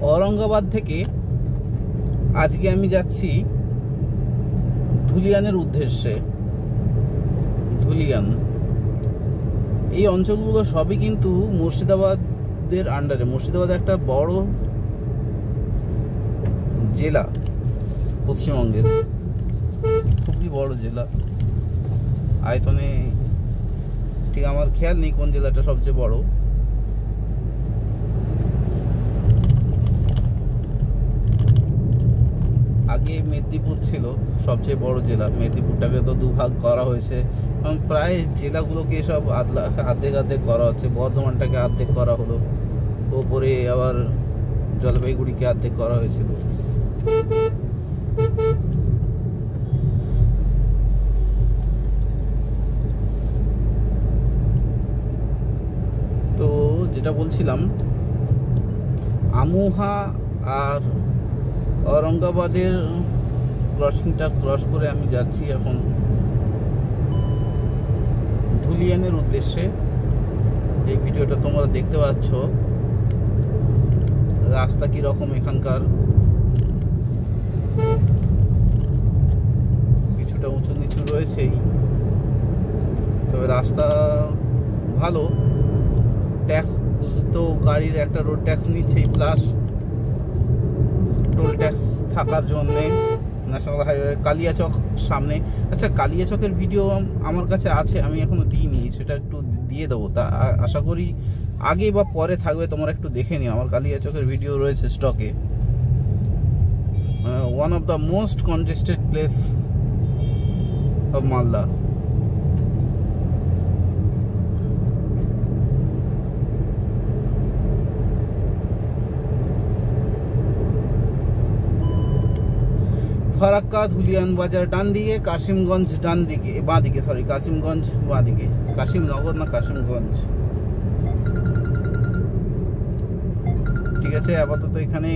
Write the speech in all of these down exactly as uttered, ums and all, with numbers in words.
औरंगाबाद থেকে আজকে আমি যাচ্ছি ধুলিয়ানের উদ্দেশ্যে। ধুলিয়ান এই অঞ্চলগুলো সবই কিন্তু মুর্শিদাবাদের আন্ডারে। মুর্শিদাবাদ একটা বড় জেলা, পশ্চিমবঙ্গের খুবই বড় জেলা আয়তনে। ঠিক আমার খেয়াল নেই কোন জেলাটা সবচেয়ে বড়। আগে মেদিনীপুর ছিল সবচেয়ে বড় জেলা। মেদিনীপুরটাকে তো দুভাগ করা হয়েছে এবং প্রায় জেলাগুলোকে সব আদলা আর্ধেক আর্ধেক করা হচ্ছে। বর্ধমানটাকে আর্ধেক করা হলো, ওপরে আবার জলপাইগুড়িকে আর্ধেক করা হয়েছিল। তো যেটা বলছিলাম, আমুহা আর औरंगाबाদের ক্রসিংটা ক্রস করে আমি যাচ্ছি এখন ধুলিয়ানের উদ্দেশ্যে। এই ভিডিওটা তোমরা দেখতে পাচ্ছ রাস্তা কি রকম এখানকার। কিছুটা উঁচু নিচু রয়েছেই, তবে রাস্তা ভালো। ট্যাক্স তো গাড়ির একটা রোড ট্যাক্স নিচ্ছেই, প্লাস টোল ট্যাক্স থাকার জন্যে ন্যাশনাল হাইওয়ে। কালিয়াচক সামনে, আচ্ছা কালিয়াচকের ভিডিও আমার কাছে আছে, আমি এখনো দিইনি, সেটা একটু দিয়ে দেবো। তা আশা করি আগে বা পরে থাকবে, তোমরা একটু দেখে নিও। আমার কালিয়াচকের ভিডিও রয়েছে স্টকে। One of the most congested place of Malda. Farakka Dhulian বাজার ডান দিকে, কাশিমগঞ্জ ডান দিকে, বাঁ দিকে, সরি কাশিমগঞ্জ বাঁ দিকে। কাশিমনগর না কাশিমগঞ্জ, ঠিক আছে। আপাতত এখানে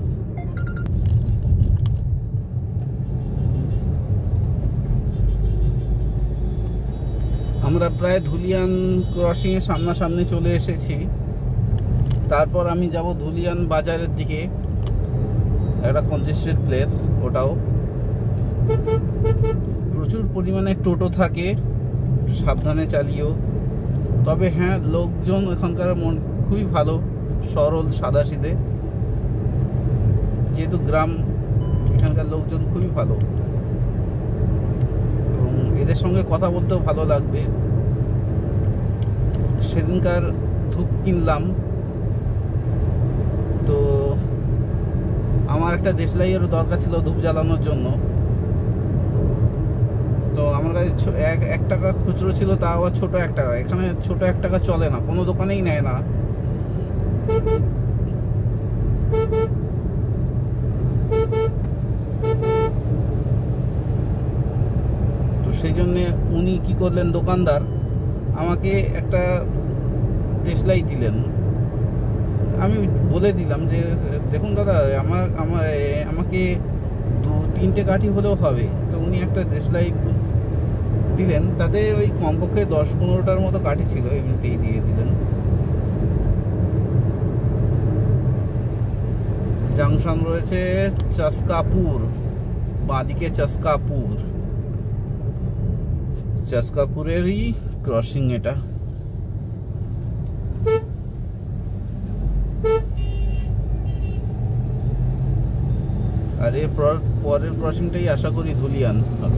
আমরা প্রায় ধুলিয়ান ক্রসিং এর সামনাসামনি চলে এসেছি। তারপর আমি যাব ধুলিয়ান বাজারের দিকে, একটা কনজেস্টেড প্লেস ওটাও। প্রচুর পরিমাণে টোটো থাকে, সাবধানে চালিও। তবে হ্যাঁ, লোকজন এখানকার মন খুবই ভালো, সরল সাদাসিধে। যেহেতু গ্রাম, এখানকার লোকজন খুবই ভালো এবং এদের সঙ্গে কথা বলতেও ভালো লাগবে। সেদিনকার ধূপ কিনলাম, তো আমার একটা দেশলাইয়েরও দরকার ছিল ধূপ জ্বালানোর জন্য। তো আমার কাছে এক এক টাকা খুচরো ছিল, তা আবার ছোটো এক টাকা। এখানে ছোটো এক টাকা চলে না, কোনো দোকানেই নেয় না। তো সেই জন্যে উনি কি করলেন, দোকানদার আমাকে একটা দেশলাই দিলেন। আমি বলে দিলাম যে দেখুন দাদা, আমার আমার আমাকে দু তিনটে কাঠি হলেও হবে। তো উনি একটা দেশলাই দিলেন, তাতে ওই কমপক্ষে দশ পনেরোটার মতো কাঠি ছিল, এমনিতেই দিয়ে দিলেন। জাংশন রয়েছে চস্কাপুর, বাঁদিকে চস্কাপুর। চস্কাপুরেরই ক্রসিং এটা। আর এর পরের ক্রসিংটাই আশা করি ধুলিয়ান হবে।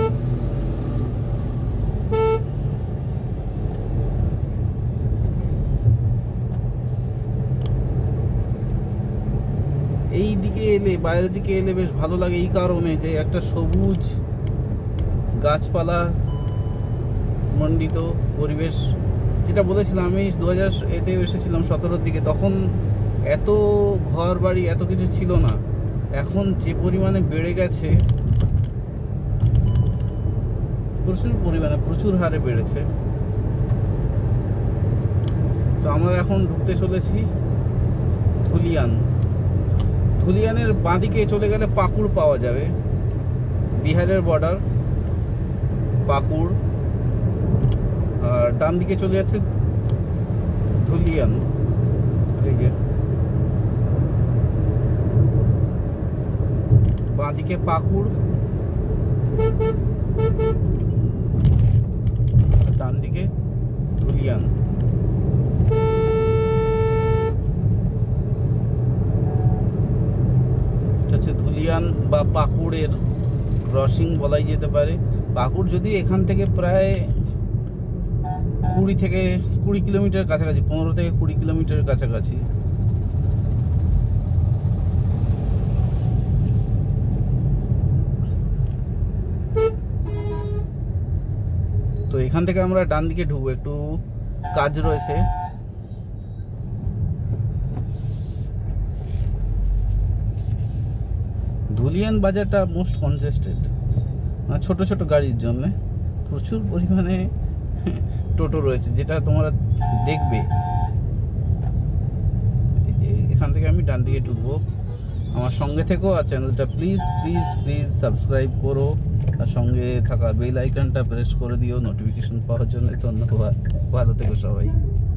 এই দিকে এলে, বাইরের দিকে এলে বেশ ভালো লাগে এই কারণে যে একটা সবুজ গাছপালা মণ্ডিত পরিবেশ। যেটা বলেছিলাম আমি দু হাজার এতে এসেছিলাম সতেরোর দিকে, তখন এত ঘর বাড়ি এত কিছু ছিল না। এখন যে পরিমাণে বেড়ে গেছে, প্রচুর পরিমাণে প্রচুর হারে বেড়েছে। তো আমরা এখন ঢুকতে চলেছি ধুলিয়ান। ধুলিয়ানের বাঁদিকে চলে গেলে পাকুড় পাওয়া যাবে, বিহারের বর্ডার পাকুড়। আর ডান দিকে চলে যাচ্ছে ধুলিয়ান। এই যে বাঁদিকে পাকুড়, ডান দিকে ধুলিয়ান। এটা হচ্ছে ধুলিয়ান বা পাকুড়ের ক্রসিং বলাই যেতে পারে। পাকুড় যদি এখান থেকে প্রায় কুড়ি থেকে কুড়ি কিলোমিটার কাছাকাছি, পনেরো থেকে কুড়ি কিলোমিটার কাছাকাছি। তো এখান থেকে আমরা ডান দিকে ঢুকবো, একটু কাজ রয়েছে। ধুলিয়ান বাজারটা মোস্ট কনজেস্টেড, ছোট ছোট গাড়ির জন্য প্রচুর পরিমাণে টোটো রয়েছে, যেটা তোমরা দেখবে। এখান থেকে আমি ডান দিকে ঢুকবো। আমার সঙ্গে থেকো, আর চ্যানেলটা প্লিজ প্লিজ প্লিজ সাবস্ক্রাইব করো, আর সঙ্গে থাকা বেল আইকনটা প্রেস করে দিও নোটিফিকেশন পাওয়ার জন্য। ধন্যবাদ, ভালো থেকো সবাই।